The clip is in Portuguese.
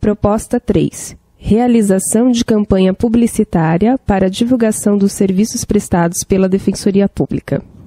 Proposta 3. Realização de campanha publicitária para divulgação dos serviços prestados pela Defensoria Pública.